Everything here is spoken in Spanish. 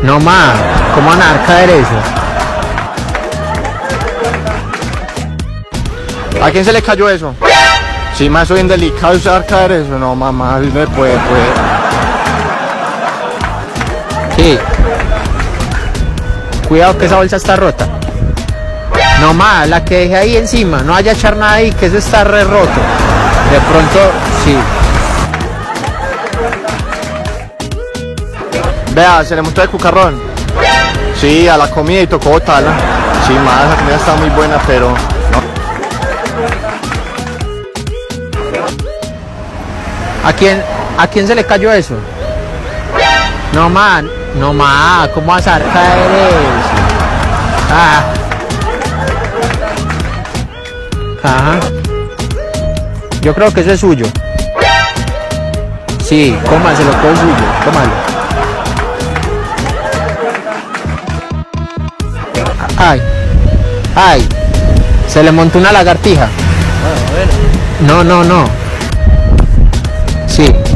No más, ¿cómo van a dejar caer eso? ¿A quién se le cayó eso? Sí, más soy bien delicado usar caer eso. No, mamá, no se puede. Sí. Cuidado que esa bolsa está rota. No más, la que dejé ahí encima, no vaya a echar nada ahí, que eso está re roto. De pronto, sí. Vea, se le montó el cucarrón. Sí, a la comida y tocó botarla. Sí, más, la comida está muy buena, pero no. ¿A quién se le cayó eso? No más, ¿cómo vas a dejar caer eso? Ah. Ajá. Yo creo que eso es suyo. Sí, cómaselo, que es suyo, cómalo. Ay, se le montó una lagartija. Bueno. No. Sí.